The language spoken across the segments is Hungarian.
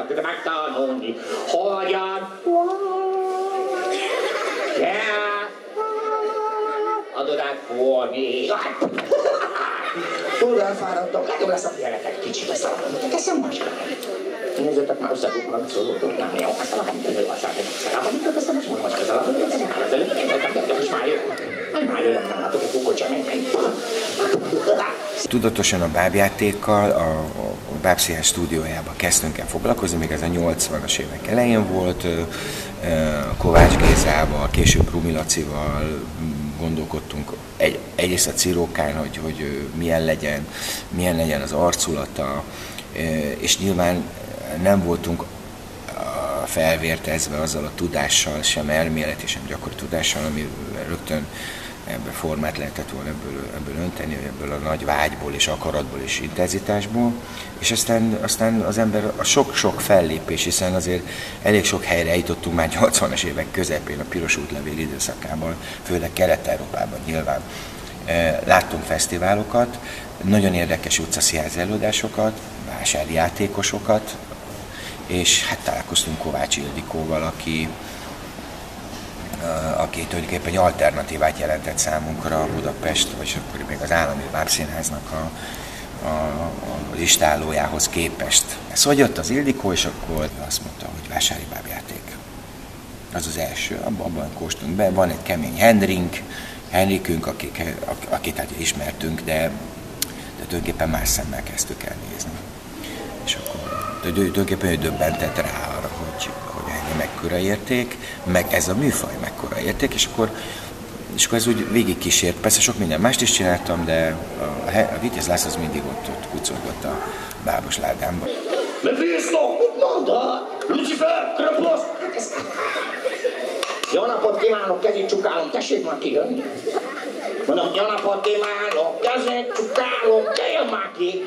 de megtanulni, hogyan adod át forni. Tudod, elfáradtok, legjobb lesz a figyeletek kicsit, ezt a valamit, teszem másra. Nézzétek már összegukran szólódott, nem jó, azt a valamit, hogy azt amit ezt a most mondom, hogy közel, hogy ez is már jó. Már jön, nem látok, hogy kukot sem menj. Tudatosan a bábjátékkal a Bábszínház stúdiójában kezdtünk el foglalkozni, még ez a 80-as évek elején volt, Kovács Gézával, később Rumi Lacival gondolkodtunk egyrészt a Cirókán, hogy milyen legyen az arculata, és nyilván nem voltunk felvértezve azzal a tudással, sem elméleti, sem gyakori tudással, ami rögtön ebből formát lehetett volna ebből önteni, ebből a nagy vágyból és akaratból és intenzitásból, és aztán az ember a sok-sok fellépés, hiszen azért elég sok helyre eljutottunk már 80-as évek közepén, a Piros útlevél időszakában, főleg Kelet-Európában nyilván. Láttunk fesztiválokat, nagyon érdekes utcaszínházi előadásokat, vásári játékosokat, és hát találkoztunk Kovács Ildikóval, aki tulajdonképpen egy alternatívát jelentett számunkra Budapest, vagy akkor még az Állami Bábszínháznak az istállójához képest. Szóval jött az Ildikó, és akkor azt mondta, hogy vásári bábjáték. Az az első, abban kóstoltunk be. Van egy kemény Henrikünk, akit hát ismertünk, de tulajdonképpen más szemmel kezdtük el nézni. És akkor tulajdonképpen ő döbbentett rá arra, hogy mekkora érték, meg ez a műfaj mekkora érték, és akkor ez úgy végigkísért. Persze sok minden mást is csináltam, de a Vitéz László az mindig ott kucorgott a bábos ládámba. Mephisto! Mit mondod? Lucifer! Krampus! Jó napot kívánok, kezét csukálom, tessék már kijönni. Mondom, jó napot kívánok, kezét csukálom, jöjjön már ki!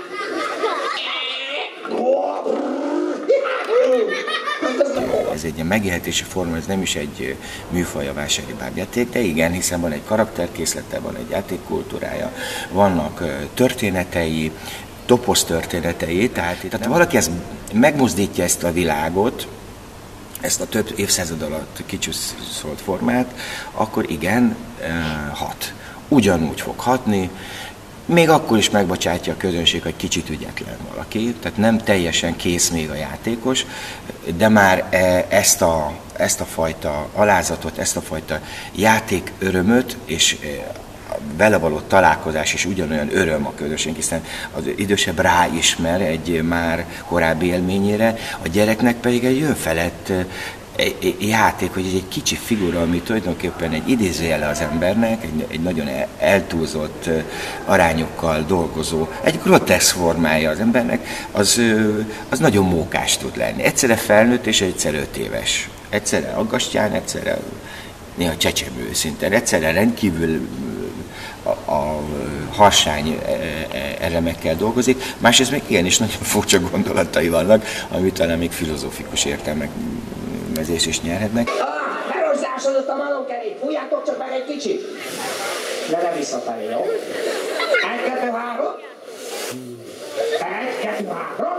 Ez egy megélhetési forma, ez nem is egy műfaj a vásári bábjáték, de igen, hiszen van egy karakterkészlete, van egy játékkultúrája, vannak történetei, toposz történetei, tehát valaki megmozdítja ezt a világot, ezt a több évszázad alatt kicsúszolt formát, akkor igen, hat. Ugyanúgy fog hatni, még akkor is megbocsátja a közönség, hogy kicsit ügyetlen valaki, tehát nem teljesen kész még a játékos, de már ezt a fajta alázatot, ezt a fajta játék örömöt és vele való találkozás is ugyanolyan öröm a közönség, hiszen az idősebb ráismer egy már korábbi élményére, a gyereknek pedig egy önfelett játék, hogy egy kicsi figura, ami tulajdonképpen egy idézőjele az embernek, egy nagyon eltúlzott arányokkal dolgozó, egy groteszk formája az embernek, az nagyon mókás tud lenni. Egyszerre felnőtt és egyszerre 5 éves. Egyszerre aggastyán, egyszerre néha csecsemő szinten, egyszerre rendkívül a harsány elemekkel dolgozik, másrészt meg igenis nagyon furcsa gondolatai vannak, amit talán még filozófikus értelmezés is nyerhetnek. Berozzásodott a malomkerék, fújjátok csak meg egy kicsit. Ne visszafelé, jó? 1, 2, 3. 1, 2, 3.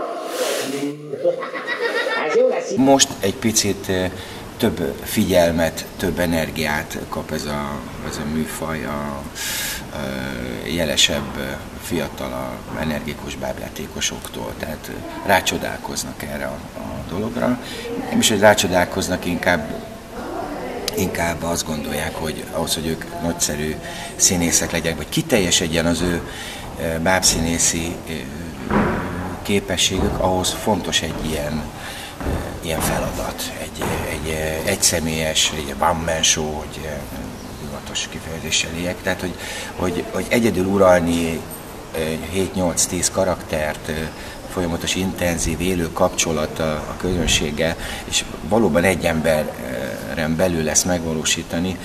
Ez jó lesz. Most egy picit több figyelmet, több energiát kap ez a műfaj a jelesebb, fiatalabb, energikus bábjátékosoktól, tehát rácsodálkoznak erre a dologra. Nem is, hogy rácsodálkoznak, inkább azt gondolják, hogy ahhoz, hogy ők nagyszerű színészek legyenek, vagy kiteljesedjen az ő bábszínészi képességük, ahhoz fontos egy ilyen feladat, egy egyszemélyes, egy one-man show, hogy divatos kifejezéssel éljek, tehát hogy egyedül uralni 7-8-10 karaktert, folyamatos, intenzív, élő kapcsolat a közönséggel, és valóban egy emberen belül lesz megvalósítani,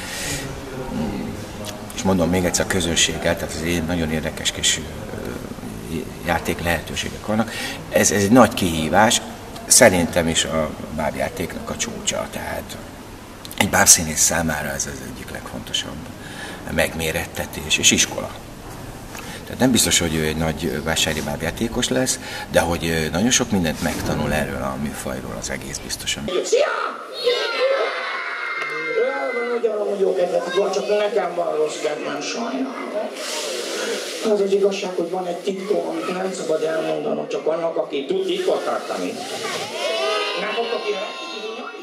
és mondom még egyszer a közönséggel, tehát ez nagyon érdekes kis játék lehetőségek vannak. Ez egy nagy kihívás, szerintem is a bábjátéknak a csúcsa, tehát egy bábszínész számára ez az egyik legfontosabb megmérettetés és iskola. Tehát nem biztos, hogy ő egy nagy vásáribáb játékos lesz, de hogy nagyon sok mindent megtanul erről a műfajról, az egész biztosan. Szia! Hogy jó kedvet van, csak nekem van rossz kedvem, sajnálom. Az az igazság, hogy van egy titkom, amit nem szabad elmondanom, csak annak, aki tud titkot tartani. Nem fog, aki